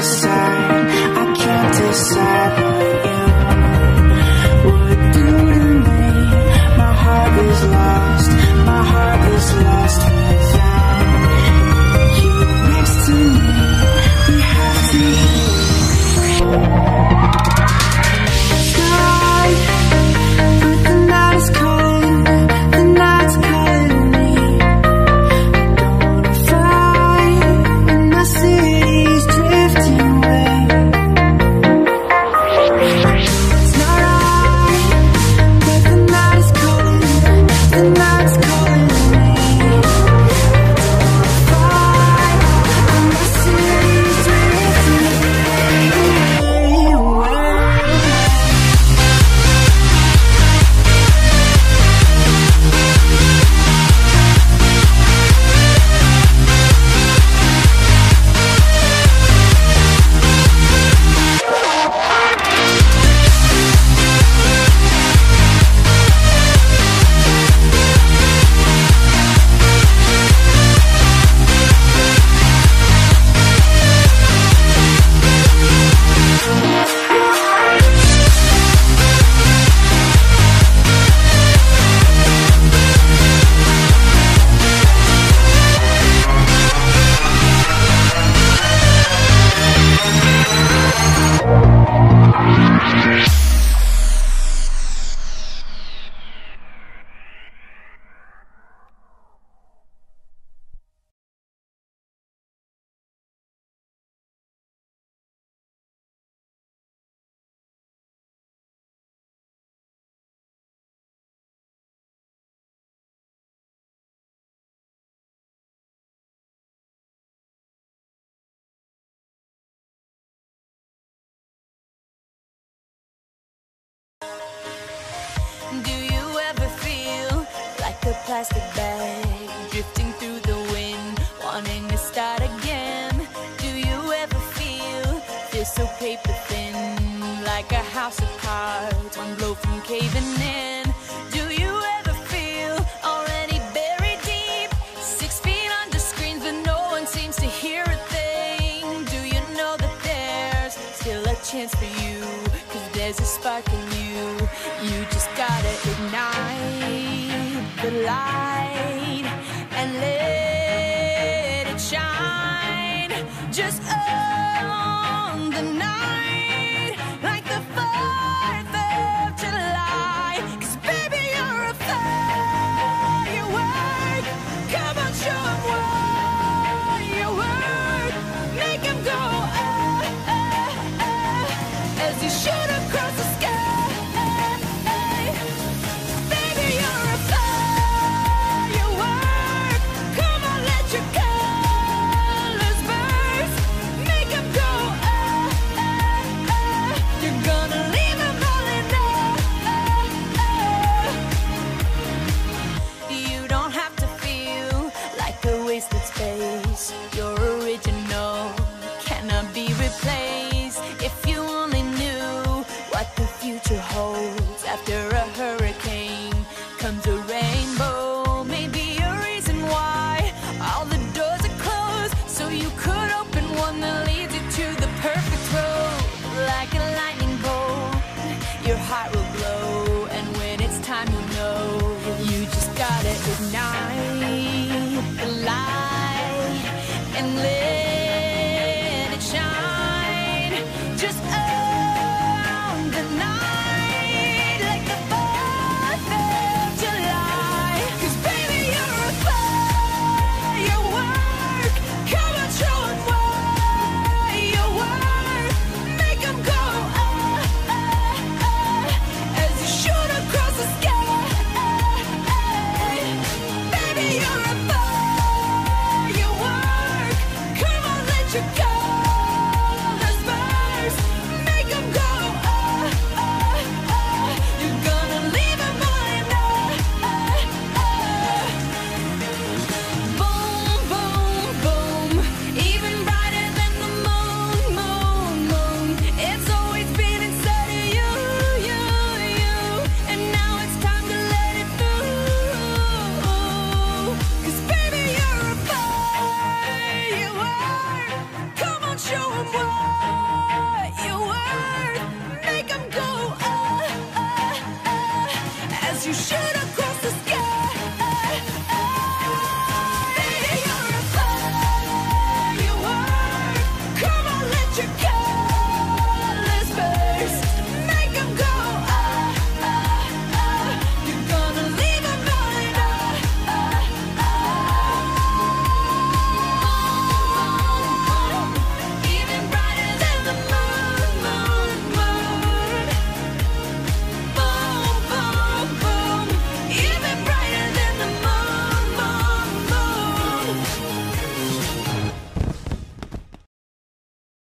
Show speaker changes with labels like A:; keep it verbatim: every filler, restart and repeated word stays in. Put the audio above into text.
A: decide, I can't decide what you would do to me. My heart is lost, my heart is lost without you next to me. We have to sky, but the night is calling, the night's calling me. I don't wanna fight when my city's drifting away. It's not right, but the night is calling, the night's calling me. Fight when my city's drifting away.
B: Do you ever feel like a plastic bag drifting through the wind, wanting to start again? Do you ever feel, feel so paper thin, like a house of cards, one blow from caving in? Do you ever feel already buried deep, six feet under screens but no one seems to hear a thing? Do you know that there's still a chance for you, 'cause there's a spark in you? You just gotta ignite the light and let it shine. Just own the night like the fourth of July. 'Cause baby, you're a firework. Come on, show 'em what you work. Make 'em go ah, ah, ah, as you shoot across the sky. Your original cannot be replaced. If you only knew what the future holds, after a hurricane comes a rainbow. Maybe a reason why all the doors are closed, so you could open one that leads you to the perfect road. Like a lightning bolt, your heart will glow, and when it's time, you know you just gotta ignite the light and let it shine. Just own the night like the fourth of July. 'Cause baby, you're a firework. Come on, show 'em what you work. Make 'em go ah, ah, ah, as you shoot across the sky. Baby, you're a firework. Come on, let your colors burst. Make 'em go ah, ah, ah. You're gonna leave 'em all ah, ah, ah. Boom, boom, boom. Even brighter than the moon, moon, moon. It's always been inside of you, you, you. And now it's time to let it through. 'Cause baby, you're a firework. Come on, show 'em what